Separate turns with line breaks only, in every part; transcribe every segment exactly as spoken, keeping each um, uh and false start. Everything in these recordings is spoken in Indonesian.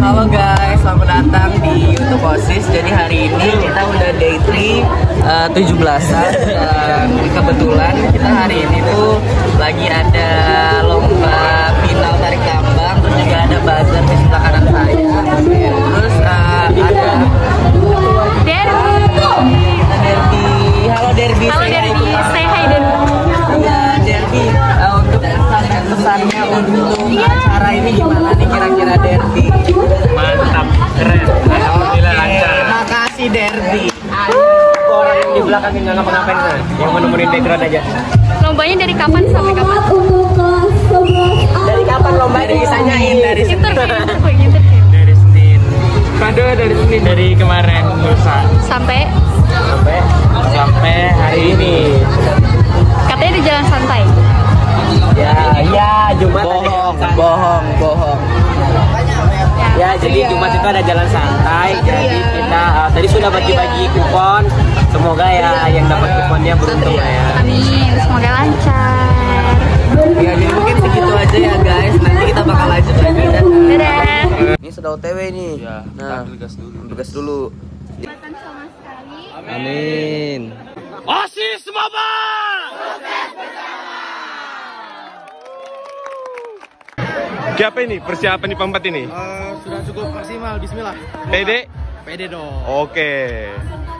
Halo guys, selamat datang di YouTube OSIS. Jadi hari ini kita udah day three uh, tujuh belasan dan kebetulan kita hari ini tuh lagi ada lomba final tarik tambang, terus juga ada buzzer di sebelah kanan saya. Terus uh, ada
Derby.
Derby. Halo Derby.
Halo Derby. Say hi Derby.
Ya Derby. Uh, untuk pesannya untuk acara ini gimana nih kira-kira Derby?
Mantap, keren. Alhamdulillah lancar.
Makasih Derby.
Orang yang di belakang ini nggak ngapa-ngapain kan? Yang mau nemenin background aja.
Lombanya dari kapan sampai kapan?
Dari kapan lomba ini disanyain? Dari
Inter
Senin.
gitu.
Dari Senin. Kado dari Senin. Dari kemarin lusa.
Sampai
Sampai sampai hari ini.
katanya di jalan santai.
Ya, ya Jumat bohong, bohong, bohong.
Ya, jadi Jumat itu ada jalan santai. Jadi kita uh, tadi sudah bagi-bagi kupon. Semoga ya yang dapat kuponnya beruntung lah ya.
Amin, semoga lancar.
Ya, jadi mungkin segitu aja ya guys. Nanti kita bakal lanjut lagi.
Dadah.
Ini sudah O T W nih.
Ya,
Nah,
bergas dulu.
bergas dulu.
Jembatan sama sekali.
Amin.
OSIS Maba!
Kayak apa ini persiapan di pempat ini?
Uh, sudah cukup maksimal, bismillah.
Pede?
Pede dong.
Oke.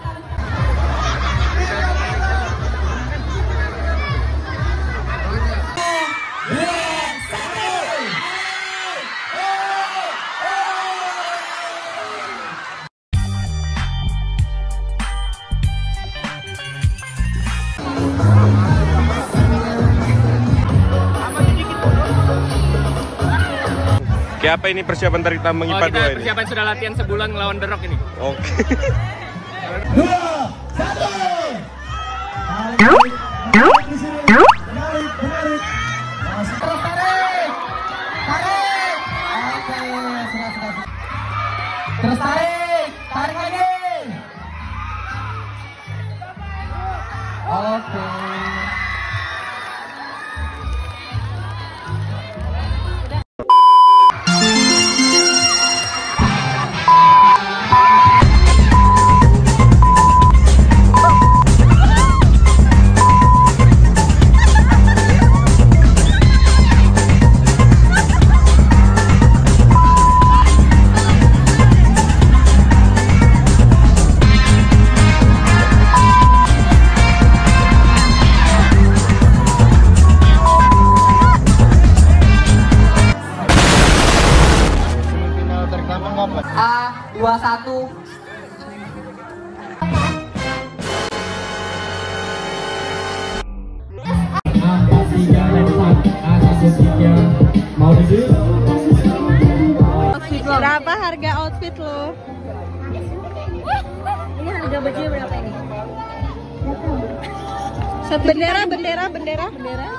Kayak apa ini persiapan tarik tambang I P A
Oh,
dua
kita
ini?
persiapan sudah latihan sebulan ngelawan The Rock ini.
Oke.
Terus tarik, tarik lagi. Oke.
A dua satu.
Berapa harga outfit lo?
Ini harga bajunya berapa ini?
Bendera, bendera, bendera,
Bendera.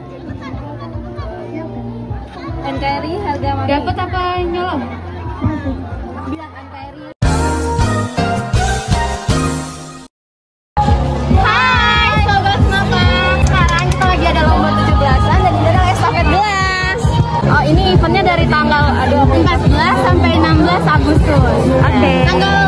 N K R I harga mana? Dapat apa nyolong? Bilang N K R I. Hai sobat mama. Sekarang kita lagi ada lomba tujuh belasan dan ini adalah estafet gelas. Oh, ini eventnya dari tanggal aduh empat belas sampai enam belas Agustus. Oke. Okay. Tanggal